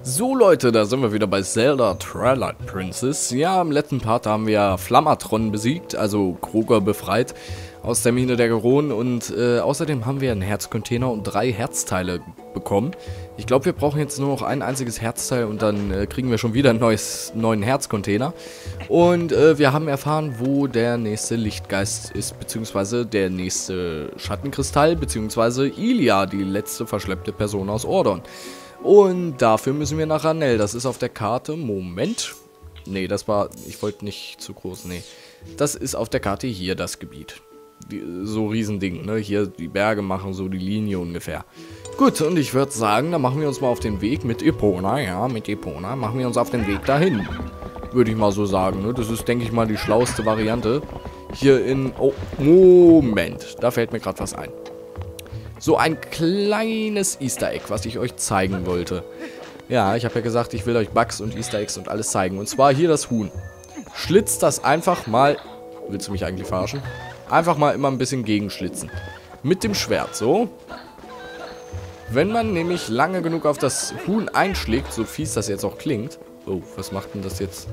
So Leute, da sind wir wieder bei Zelda Twilight Princess. Ja, im letzten Part haben wir Flammatron besiegt, also Kroger befreit aus der Mine der Geronen und außerdem haben wir einen Herzcontainer und 3 Herzteile bekommen. Ich glaube, wir brauchen jetzt nur noch ein einziges Herzteil und dann kriegen wir schon wieder einen neuen Herzcontainer. Und wir haben erfahren, wo der nächste Lichtgeist ist, beziehungsweise der nächste Schattenkristall, beziehungsweise Ilia, die letzte verschleppte Person aus Ordon. Und dafür müssen wir nach Ranel. Das ist auf der Karte. Moment. Nee, das war... Ich wollte nicht zu groß. Nee. Das ist auf der Karte hier das Gebiet. So Riesending, ne? Hier die Berge machen so die Linie ungefähr. Gut, und ich würde sagen, dann machen wir uns mal auf den Weg mit Epona. Ja, mit Epona machen wir uns auf den Weg dahin. Würde ich mal so sagen, ne? Das ist, denke ich mal, die schlauste Variante. Hier in... Oh, Moment. Da fällt mir gerade was ein. So ein kleines Easter Egg, was ich euch zeigen wollte. Ja, ich habe ja gesagt, ich will euch Bugs und Easter Eggs und alles zeigen. Und zwar hier das Huhn. Schlitzt das einfach mal... Willst du mich eigentlich verarschen? Einfach mal immer ein bisschen gegenschlitzen. Mit dem Schwert, so. Wenn man nämlich lange genug auf das Huhn einschlägt, so fies das jetzt auch klingt... Oh, was macht denn das jetzt?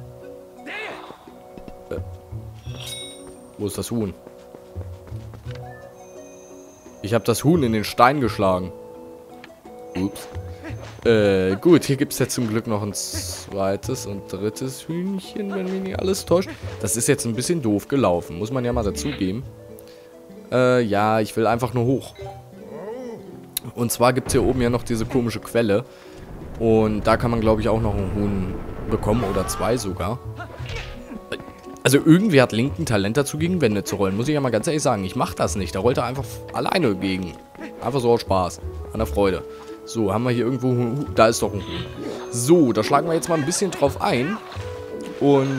Wo ist das Huhn? Ich habe das Huhn in den Stein geschlagen. Ups. Gut, hier gibt es jetzt zum Glück noch ein zweites und drittes Hühnchen, wenn mich nicht alles täuscht. Das ist jetzt ein bisschen doof gelaufen, muss man ja mal dazugeben. Ja, ich will einfach nur hoch. Und zwar gibt es hier oben ja noch diese komische Quelle. Und da kann man, glaube ich, auch noch ein Huhn bekommen, oder 2 sogar. Also irgendwie hat Link ein Talent dazu, gegen Wände zu rollen. Muss ich ja mal ganz ehrlich sagen. Ich mache das nicht. Da rollt er einfach alleine gegen. Einfach so aus Spaß. An der Freude. So, haben wir hier irgendwo... Da ist doch ein Huhn. So, da schlagen wir jetzt mal ein bisschen drauf ein. Und,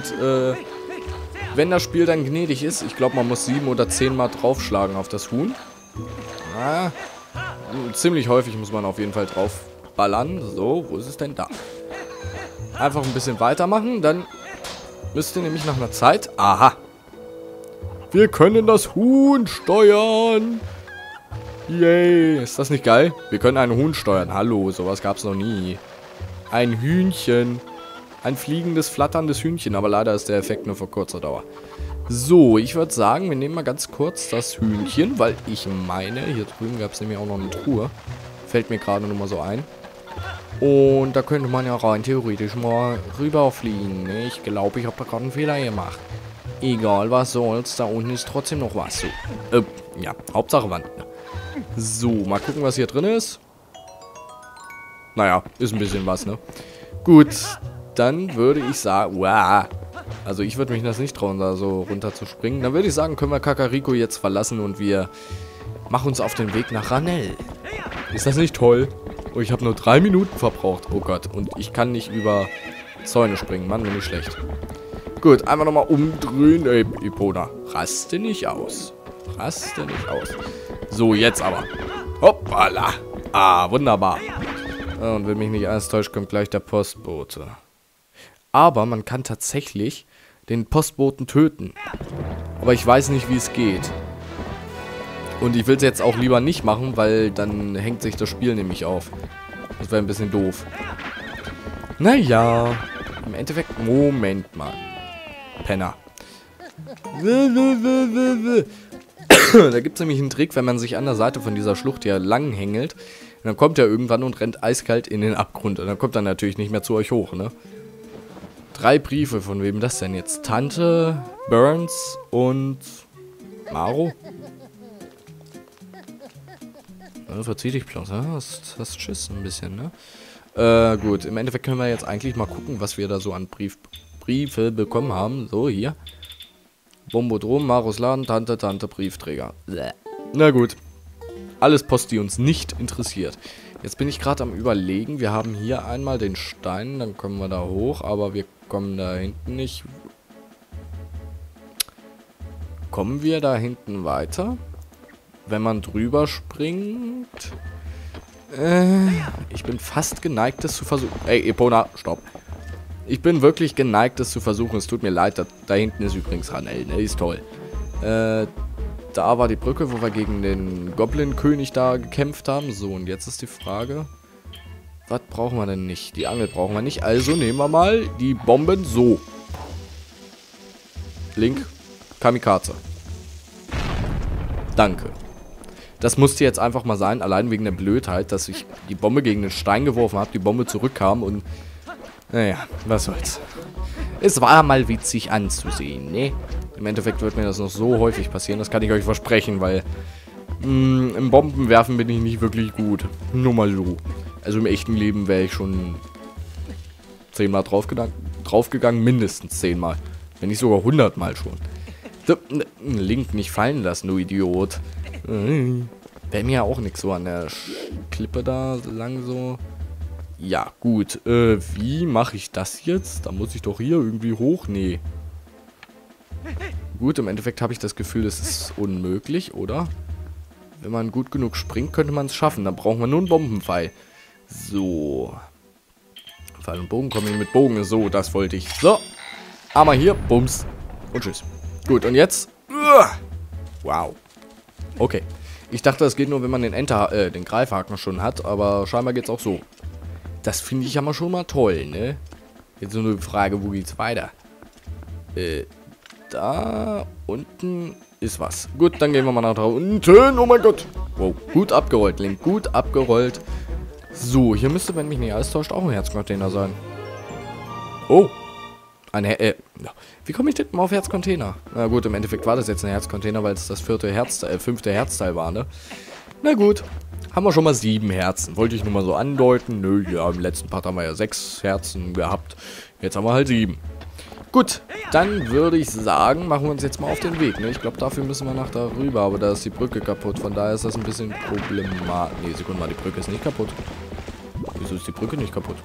wenn das Spiel dann gnädig ist, ich glaube, man muss 7 oder 10 Mal draufschlagen auf das Huhn. Ja, ziemlich häufig muss man auf jeden Fall drauf ballern. So, wo ist es denn da? Einfach ein bisschen weitermachen, dann... Müsste nämlich nach einer Zeit... Aha. Wir können das Huhn steuern. Yay. Ist das nicht geil? Wir können ein Huhn steuern. Hallo, sowas gab es noch nie. Ein Hühnchen. Ein fliegendes, flatterndes Hühnchen. Aber leider ist der Effekt nur für kurzer Dauer. So, ich würde sagen, wir nehmen mal ganz kurz das Hühnchen. Weil ich meine, hier drüben gab es nämlich auch noch eine Truhe. Fällt mir gerade nur mal so ein. Und da könnte man ja rein theoretisch mal rüberfliegen. Ne? Ich glaube, ich habe da gerade einen Fehler gemacht. Egal, was soll's. Da unten ist trotzdem noch was. So. Ja, Hauptsache Wand. So, mal gucken, was hier drin ist. Naja, ist ein bisschen was, ne? Gut, dann würde ich sagen... Wow. Also ich würde mich das nicht trauen, da so runter zu springen. Dann würde ich sagen, können wir Kakariko jetzt verlassen und wir machen uns auf den Weg nach Ranel. Ist das nicht toll? Oh, ich habe nur 3 Minuten verbraucht. Oh Gott. Und ich kann nicht über Zäune springen. Mann, bin ich schlecht. Gut, einfach nochmal umdrehen. Ey, Epona, raste nicht aus. Raste nicht aus. So, jetzt aber. Hoppala. Ah, wunderbar. Und wenn mich nicht alles täuscht, kommt gleich der Postbote. Aber man kann tatsächlich den Postboten töten. Aber ich weiß nicht, wie es geht. Und ich will es jetzt auch lieber nicht machen, weil dann hängt sich das Spiel nämlich auf. Das wäre ein bisschen doof. Naja, im Endeffekt... Moment mal. Penner. Da gibt es nämlich einen Trick, wenn man sich an der Seite von dieser Schlucht hier lang hängelt. Dann kommt er irgendwann und rennt eiskalt in den Abgrund. Und dann kommt er natürlich nicht mehr zu euch hoch, ne? 3 Briefe, von wem das denn jetzt? Tante, Burns und... Maro? Verzieh dich bloß, ne? Hast Schiss ein bisschen, ne? Gut, im Endeffekt können wir jetzt eigentlich mal gucken, was wir da so an Briefe bekommen haben. So, hier. Bombodrom, Maros Laden, Tante, Briefträger. Na gut. Alles Post, die uns nicht interessiert. Jetzt bin ich gerade am Überlegen. Wir haben hier einmal den Stein, dann kommen wir da hoch, aber wir kommen da hinten nicht. Kommen wir da hinten weiter? Wenn man drüber springt. Ich bin fast geneigt, das zu versuchen. Ey, Epona, stopp. Ich bin wirklich geneigt, das zu versuchen. Es tut mir leid, da hinten ist übrigens Ranel, ne? Ist toll. Da war die Brücke, wo wir gegen den Goblin-König da gekämpft haben. So, und jetzt ist die Frage. Was brauchen wir denn nicht? Die Angel brauchen wir nicht. Also nehmen wir mal die Bomben so. Link. Kamikaze. Danke. Das musste jetzt einfach mal sein, allein wegen der Blödheit, dass ich die Bombe gegen den Stein geworfen habe, die Bombe zurückkam und... Naja, was soll's. Es war mal witzig anzusehen, ne? Im Endeffekt wird mir das noch so häufig passieren, das kann ich euch versprechen, weil... im Bombenwerfen bin ich nicht wirklich gut. Nur mal so. Also im echten Leben wäre ich schon 10-mal draufgegangen, mindestens 10-mal. Wenn nicht sogar 100-mal schon. Link nicht fallen lassen, du Idiot. Wäre mir ja auch nichts so an der Klippe da lang so. Ja, gut. Wie mache ich das jetzt? Da muss ich doch hier irgendwie hoch. Nee. Gut, im Endeffekt habe ich das Gefühl, es ist unmöglich, oder? Wenn man gut genug springt, könnte man es schaffen. Dann brauchen wir nur einen Bombenpfeil. So. Pfeil und Bogen kommen mit Bogen. So, das wollte ich. So. Einmal hier. Bums. Und tschüss. Gut, und jetzt. Wow. Okay. Ich dachte, das geht nur, wenn man den Greifhaken schon hat. Aber scheinbar geht es auch so. Das finde ich ja mal schon mal toll, ne? Jetzt nur die Frage, wo geht's weiter? Da unten ist was. Gut, dann gehen wir mal nach unten. Oh mein Gott. Wow. Gut abgerollt, Link. Gut abgerollt. So, hier müsste, wenn mich nicht alles täuscht, auch ein Herzcontainer sein. Oh. Wie komme ich denn mal auf Herzcontainer? Na gut, im Endeffekt war das jetzt ein Herzcontainer, weil es das fünfte Herzteil war, ne? Na gut. Haben wir schon mal 7 Herzen. Wollte ich nur mal so andeuten. Nö, ja, im letzten Part haben wir ja 6 Herzen gehabt. Jetzt haben wir halt 7. Gut, dann würde ich sagen, machen wir uns jetzt mal auf den Weg, ne? Ich glaube, dafür müssen wir nach darüber, aber da ist die Brücke kaputt. Von daher ist das ein bisschen problematisch. Ne, Sekunde mal, die Brücke ist nicht kaputt. Wieso ist die Brücke nicht kaputt?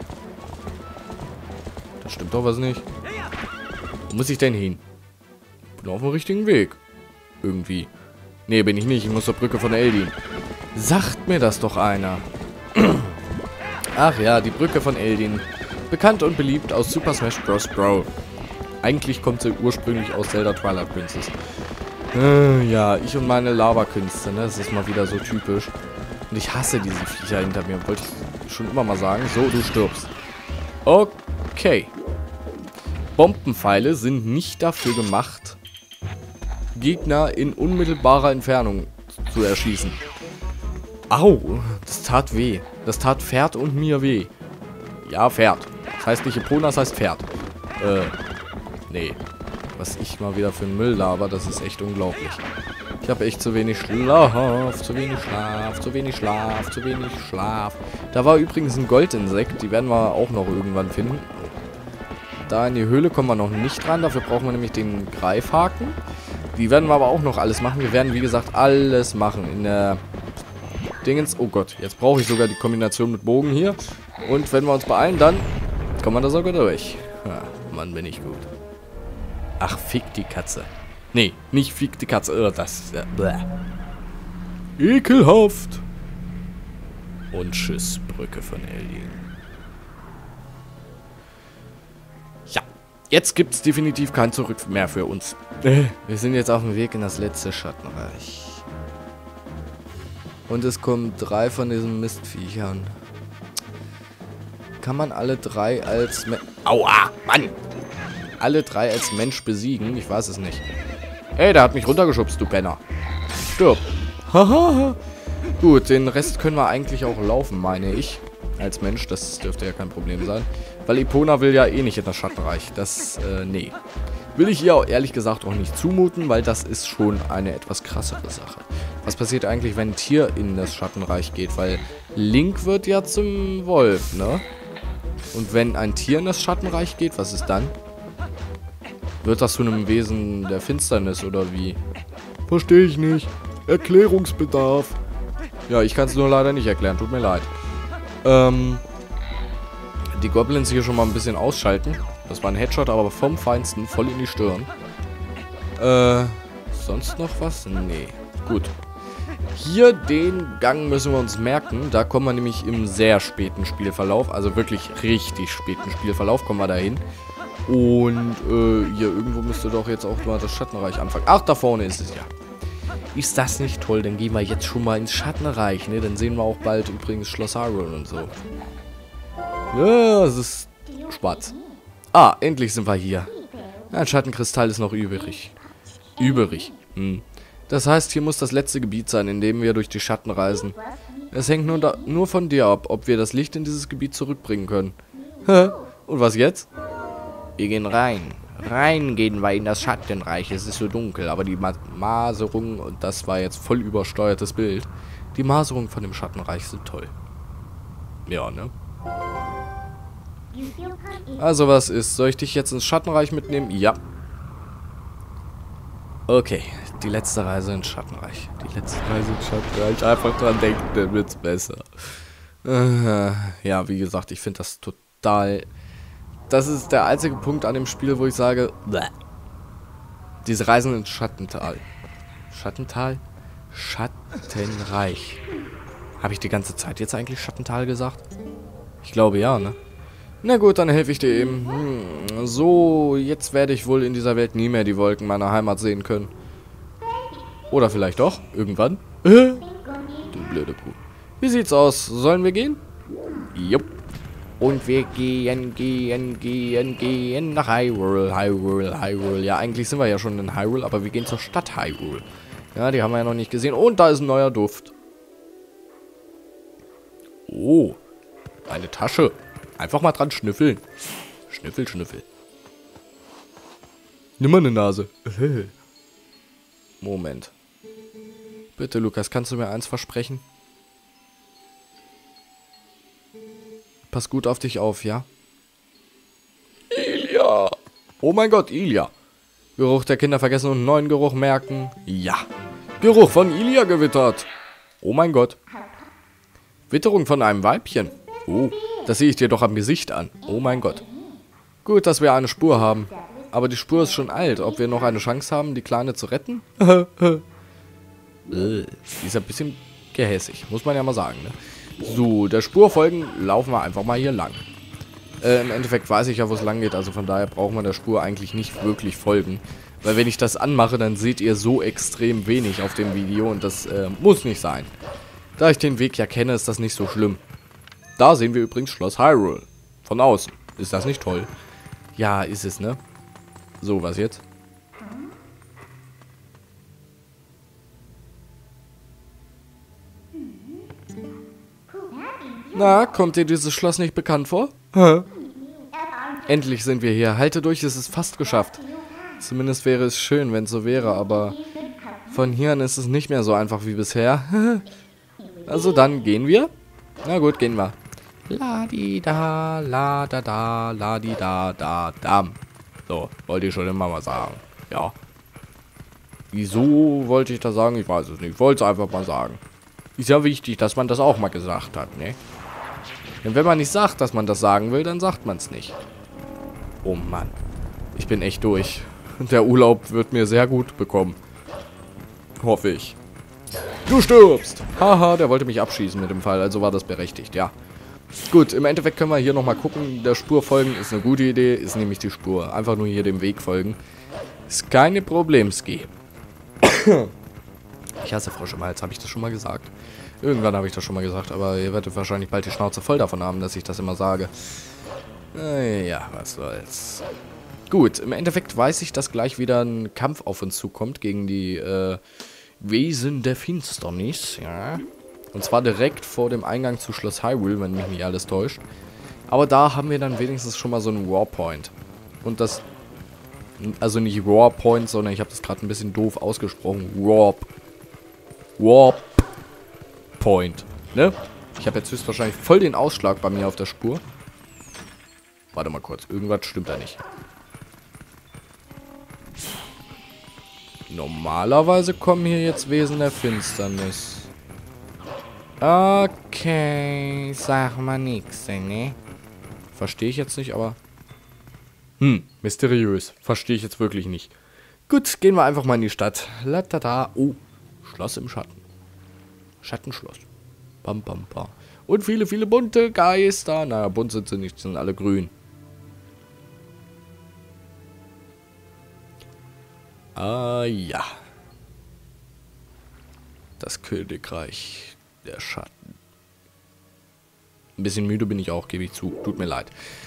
Da stimmt doch was nicht. Wo muss ich denn hin? Bin auf dem richtigen Weg. Irgendwie. Ne, bin ich nicht. Ich muss zur Brücke von Eldin. Sagt mir das doch einer. Ach ja, die Brücke von Eldin. Bekannt und beliebt aus Super Smash Bros. Brawl. Eigentlich kommt sie ursprünglich aus Zelda Twilight Princess. Ja, ich und meine Lava-Künste, ne? Das ist mal wieder so typisch. Und ich hasse diese Viecher hinter mir. Wollte ich schon immer mal sagen. So, du stirbst. Okay. Bombenpfeile sind nicht dafür gemacht, Gegner in unmittelbarer Entfernung zu erschießen. Au, das tat weh. Das tat Pferd und mir weh. Ja, Pferd. Das heißt nicht Epona, das heißt Pferd. Nee. Was ich mal wieder für einen Müll laber, das ist echt unglaublich. Ich habe echt zu wenig Schlaf, zu wenig Schlaf, zu wenig Schlaf, zu wenig Schlaf. Da war übrigens ein Goldinsekt, die werden wir auch noch irgendwann finden. Da in die Höhle kommen wir noch nicht ran, dafür brauchen wir nämlich den Greifhaken. Die werden wir aber auch noch alles machen. Wir werden, wie gesagt, alles machen. In der Dingens... Oh Gott, jetzt brauche ich sogar die Kombination mit Bogen hier. Und wenn wir uns beeilen, dann kommen wir da sogar durch. Ja, Mann, bin ich gut. Ach, fick die Katze. Nee, nicht fick die Katze. Das... Ekelhaft. Und tschüss, Brücke von Eldin. Ja, jetzt gibt es definitiv kein Zurück mehr für uns. Wir sind jetzt auf dem Weg in das letzte Schattenreich. Und es kommen 3 von diesen Mistviechern. Kann man alle 3 als... Aua, Mann! Alle 3 als Mensch besiegen? Ich weiß es nicht. Ey, der hat mich runtergeschubst, du Penner. Stirb. Haha. Gut, den Rest können wir eigentlich auch laufen, meine ich. Als Mensch, das dürfte ja kein Problem sein. Weil Epona will ja eh nicht in das Schattenreich. Das, nee. Will ich ihr auch ehrlich gesagt auch nicht zumuten, weil das ist schon eine etwas krassere Sache. Was passiert eigentlich, wenn ein Tier in das Schattenreich geht? Weil Link wird ja zum Wolf, ne? Und wenn ein Tier in das Schattenreich geht, was ist dann? Wird das zu einem Wesen der Finsternis oder wie? Verstehe ich nicht. Erklärungsbedarf. Ja, ich kann es nur leider nicht erklären. Tut mir leid. Die Goblins hier schon mal ein bisschen ausschalten. Das war ein Headshot, aber vom Feinsten. Voll in die Stirn. Sonst noch was? Nee. Gut. Hier den Gang müssen wir uns merken. Da kommen wir nämlich im sehr späten Spielverlauf. Also wirklich richtig späten Spielverlauf kommen wir dahin. Und hier irgendwo müsste doch jetzt auch mal das Schattenreich anfangen. Ach, da vorne ist es ja. Ist das nicht toll? Dann gehen wir jetzt schon mal ins Schattenreich, ne? Dann sehen wir auch bald übrigens Schloss Hyrule und so. Ja, es ist schwarz. Ah, endlich sind wir hier. Ein Schattenkristall ist noch übrig. Das heißt, hier muss das letzte Gebiet sein, in dem wir durch die Schatten reisen. Es hängt nur von dir ab, ob wir das Licht in dieses Gebiet zurückbringen können. Hä? Und was jetzt? Wir gehen rein. Rein gehen wir in das Schattenreich. Es ist so dunkel, aber die Maserung, und das war jetzt voll übersteuertes Bild, die Maserungen von dem Schattenreich sind toll. Ja, ne? Also was ist? Soll ich dich jetzt ins Schattenreich mitnehmen? Ja. Okay, die letzte Reise ins Schattenreich. Die letzte Reise ins Schattenreich. Einfach dran denken, dann wird's besser. Ja, wie gesagt, ich finde das total... Das ist der einzige Punkt an dem Spiel, wo ich sage... Bleh. Diese Reisen ins Schattental. Schattental? Schattenreich. Habe ich die ganze Zeit jetzt eigentlich Schattental gesagt? Ich glaube ja, ne? Na gut, dann helfe ich dir eben. So, jetzt werde ich wohl in dieser Welt nie mehr die Wolken meiner Heimat sehen können. Oder vielleicht doch, irgendwann. Du blöde Kuh. Wie sieht's aus? Sollen wir gehen? Jupp. Und wir gehen nach Hyrule. Ja, eigentlich sind wir ja schon in Hyrule, aber wir gehen zur Stadt Hyrule. Ja, die haben wir ja noch nicht gesehen. Und da ist ein neuer Duft. Oh, eine Tasche. Einfach mal dran schnüffeln. Schnüffel, schnüffel. Nimm mal eine Nase. Moment. Bitte, Lukas, kannst du mir eins versprechen? Pass gut auf dich auf, ja? Ilia! Oh mein Gott, Ilia. Geruch der Kinder vergessen und neuen Geruch merken. Ja. Geruch von Ilia gewittert. Oh mein Gott. Witterung von einem Weibchen. Oh, das sehe ich dir doch am Gesicht an. Oh mein Gott. Gut, dass wir eine Spur haben. Aber die Spur ist schon alt. Ob wir noch eine Chance haben, die Kleine zu retten? Die ist ein bisschen gehässig, muss man ja mal sagen, ne? So, der Spur folgen, laufen wir einfach mal hier lang. Im Endeffekt weiß ich ja, wo es lang geht, also von daher braucht man der Spur eigentlich nicht wirklich folgen. Weil wenn ich das anmache, dann seht ihr so extrem wenig auf dem Video und das muss nicht sein. Da ich den Weg ja kenne, ist das nicht so schlimm. Da sehen wir übrigens Schloss Hyrule. Von außen. Ist das nicht toll? Ja, ist es, ne? So, was jetzt? Na, kommt dir dieses Schloss nicht bekannt vor? Hä? Endlich sind wir hier. Halte durch, es ist fast geschafft. Zumindest wäre es schön, wenn es so wäre, aber von hier an ist es nicht mehr so einfach wie bisher. Also dann gehen wir? Na gut, gehen wir. La-di-da, la-da-da, la-di-da-da-dam. So, wollte ich schon immer mal sagen. Ja. Wieso wollte ich das sagen? Ich weiß es nicht. Ich wollte es einfach mal sagen. Ist ja wichtig, dass man das auch mal gesagt hat, ne? Denn wenn man nicht sagt, dass man das sagen will, dann sagt man es nicht. Oh Mann. Ich bin echt durch. Der Urlaub wird mir sehr gut bekommen. Hoffe ich. Du stirbst! Haha, der wollte mich abschießen mit dem Fall, also war das berechtigt, ja. Gut, im Endeffekt können wir hier nochmal gucken. Der Spur folgen ist eine gute Idee, ist nämlich die Spur. Einfach nur hier dem Weg folgen. Ist keine Problemski. Ich hasse Frösche im Hals, habe ich das schon mal gesagt? Irgendwann habe ich das schon mal gesagt, aber ihr werdet wahrscheinlich bald die Schnauze voll davon haben, dass ich das immer sage. Ja, was soll's. Gut, im Endeffekt weiß ich, dass gleich wieder ein Kampf auf uns zukommt gegen die Wesen der Finsternis, ja. Und zwar direkt vor dem Eingang zu Schloss Hyrule, wenn mich nicht alles täuscht. Aber da haben wir dann wenigstens schon mal so einen Warpoint. Und das... Also nicht Warpoint, sondern ich habe das gerade ein bisschen doof ausgesprochen. Warpoint. Ne? Ich habe jetzt höchstwahrscheinlich voll den Ausschlag bei mir auf der Spur. Warte mal kurz, irgendwas stimmt da nicht. Normalerweise kommen hier jetzt Wesen der Finsternis. Okay, sag mal nix, ne? Verstehe ich jetzt nicht, aber... mysteriös. Verstehe ich jetzt wirklich nicht. Gut, gehen wir einfach mal in die Stadt. Latata. Oh, Schloss im Schatten. Schattenschloss. Bam, bam, bam. Und viele, viele bunte Geister. Naja, bunt sind sie nicht, sind alle grün. Ah, ja. Das Königreich der Schatten. Ein bisschen müde bin ich auch, gebe ich zu. Tut mir leid.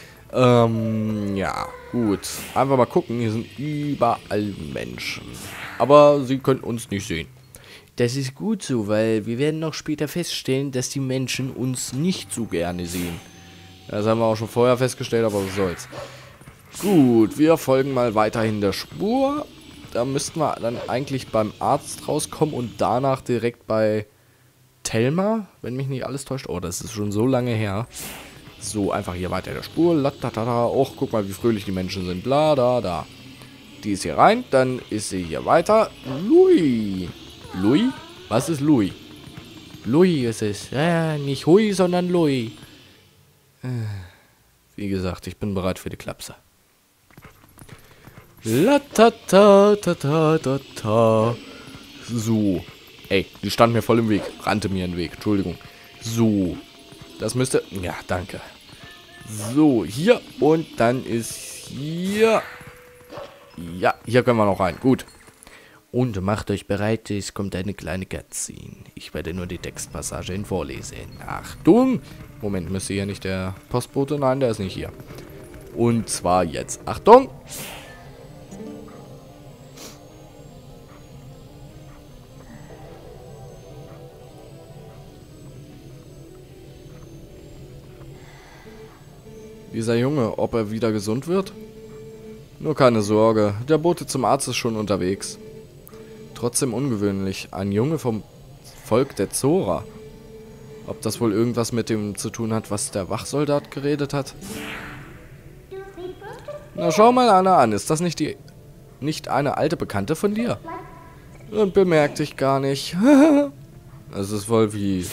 Ja, gut. Einfach mal gucken. Hier sind überall Menschen. Aber sie können uns nicht sehen. Das ist gut so, weil wir werden noch später feststellen, dass die Menschen uns nicht so gerne sehen. Das haben wir auch schon vorher festgestellt, aber was soll's. Gut, wir folgen mal weiterhin der Spur. Da müssten wir dann eigentlich beim Arzt rauskommen und danach direkt bei Thelma, wenn mich nicht alles täuscht. Oh, das ist schon so lange her. So, einfach hier weiter der Spur. Latatata. Och, guck mal, wie fröhlich die Menschen sind. Bla, da, da. Die ist hier rein, dann ist sie hier weiter. Louis. Louis? Was ist Louis? Louis ist es. Ja, nicht Hui, sondern Louis. Wie gesagt, ich bin bereit für die Klapse. Latatatatata. So. Ey, die stand mir voll im Weg. Rannte mir in den Weg. Entschuldigung. So. Das müsste... Ja, danke. So, hier. Und dann ist hier... Ja, hier können wir noch rein. Gut. Und macht euch bereit, es kommt eine kleine Cutscene. Ich werde nur die Textpassagen vorlesen. Achtung! Moment, müsste hier nicht der Postbote? Nein, der ist nicht hier. Und zwar jetzt. Achtung! Dieser Junge, ob er wieder gesund wird? Nur keine Sorge, der Bote zum Arzt ist schon unterwegs. Trotzdem ungewöhnlich, ein Junge vom Volk der Zora. Ob das wohl irgendwas mit dem zu tun hat, was der Wachsoldat geredet hat? Na, schau mal Anna an, ist das nicht eine alte Bekannte von dir? Und bemerkt dich gar nicht. Es ist voll wie...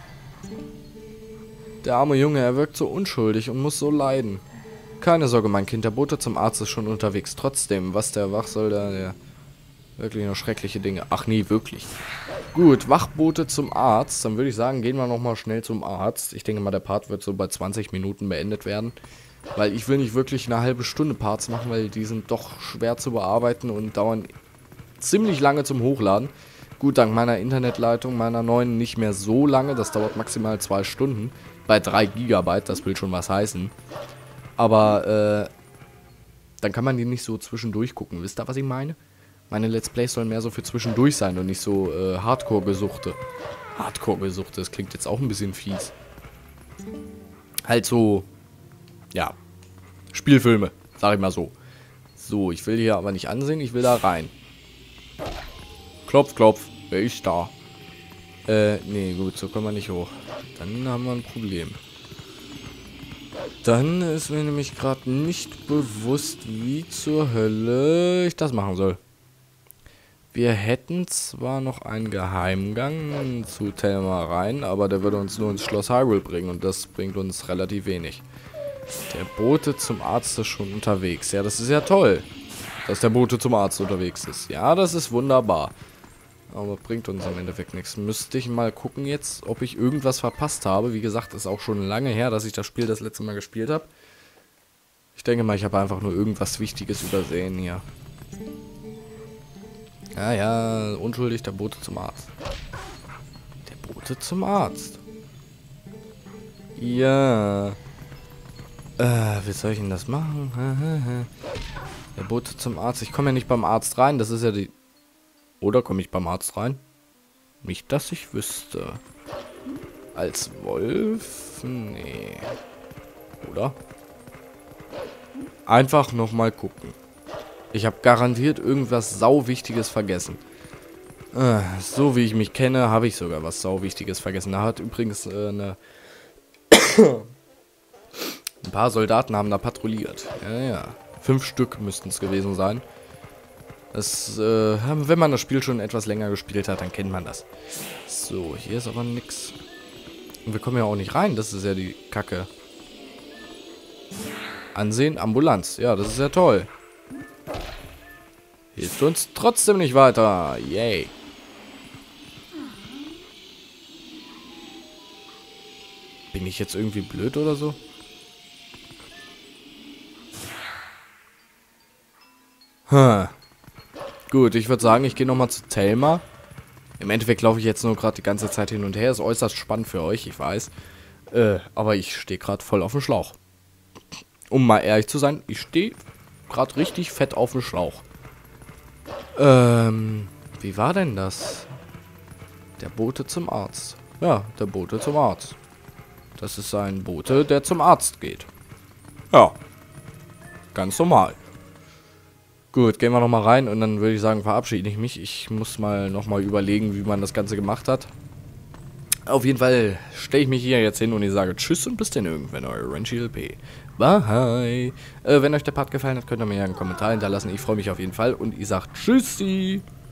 Der arme Junge, er wirkt so unschuldig und muss so leiden. Keine Sorge, mein Kind, der Bote zum Arzt ist schon unterwegs. Trotzdem, was der Wachsoldat, der wirklich noch schreckliche Dinge. Ach nee, wirklich. Gut, Wachbote zum Arzt. Dann würde ich sagen, gehen wir nochmal schnell zum Arzt. Ich denke mal, der Part wird so bei 20 Minuten beendet werden. Weil ich will nicht wirklich eine halbe Stunde Parts machen, weil die sind doch schwer zu bearbeiten und dauern ziemlich lange zum Hochladen. Gut, dank meiner Internetleitung, meiner neuen, nicht mehr so lange. Das dauert maximal 2 Stunden. Bei 3 GB, das will schon was heißen. Aber, dann kann man die nicht so zwischendurch gucken. Wisst ihr, was ich meine? Meine Let's Plays sollen mehr so für zwischendurch sein und nicht so, Hardcore-Gesuchte. Hardcore-Gesuchte, das klingt jetzt auch ein bisschen fies. Halt so, ja, Spielfilme, sag ich mal so. So, ich will hier aber nicht ansehen, ich will da rein. Klopf, klopf, wer ist da? Nee, gut, so kommen wir nicht hoch. Dann haben wir ein Problem. Dann ist mir nämlich gerade nicht bewusst, wie zur Hölle ich das machen soll. Wir hätten zwar noch einen Geheimgang zu Thelma rein, aber der würde uns nur ins Schloss Hyrule bringen und das bringt uns relativ wenig. Der Bote zum Arzt ist schon unterwegs. Ja, das ist ja toll, dass der Bote zum Arzt unterwegs ist. Ja, das ist wunderbar. Aber bringt uns im Endeffekt nichts. Müsste ich mal gucken jetzt, ob ich irgendwas verpasst habe. Wie gesagt, ist auch schon lange her, dass ich das Spiel das letzte Mal gespielt habe. Ich denke mal, ich habe einfach nur irgendwas Wichtiges übersehen hier. Ja, ja, unschuldig, der Bote zum Arzt. Der Bote zum Arzt. Ja. Wie soll ich denn das machen? Der Bote zum Arzt. Ich komme ja nicht beim Arzt rein, das ist ja die... Oder komme ich beim Arzt rein? Nicht, dass ich wüsste. Als Wolf? Nee. Oder? Einfach nochmal gucken. Ich habe garantiert irgendwas Sauwichtiges vergessen. So wie ich mich kenne, habe ich sogar was Sauwichtiges vergessen. Da hat übrigens ein paar Soldaten haben da patrouilliert. Ja, ja. 5 Stück müssten es gewesen sein. Das, wenn man das Spiel schon etwas länger gespielt hat, dann kennt man das. So, hier ist aber nix. Und wir kommen ja auch nicht rein, das ist ja die Kacke. Ansehen, Ambulanz. Ja, das ist ja toll. Hilft uns trotzdem nicht weiter. Yay. Bin ich jetzt irgendwie blöd oder so? Gut, ich würde sagen, ich gehe nochmal zu Thelma. Im Endeffekt laufe ich jetzt nur gerade die ganze Zeit hin und her. Ist äußerst spannend für euch, ich weiß. Aber ich stehe gerade voll auf dem Schlauch. Um mal ehrlich zu sein, ich stehe gerade richtig fett auf dem Schlauch. Wie war denn das? Der Bote zum Arzt. Ja, der Bote zum Arzt. Das ist ein Bote, der zum Arzt geht. Ja. Ganz normal. Gut, gehen wir nochmal rein und dann würde ich sagen, verabschiede ich mich. Ich muss mal nochmal überlegen, wie man das Ganze gemacht hat. Auf jeden Fall stelle ich mich hier jetzt hin und ich sage Tschüss und bis denn irgendwann, euer Renchi LP. Bye. Wenn euch der Part gefallen hat, könnt ihr mir ja einen Kommentar hinterlassen. Ich freue mich auf jeden Fall und ich sage Tschüssi.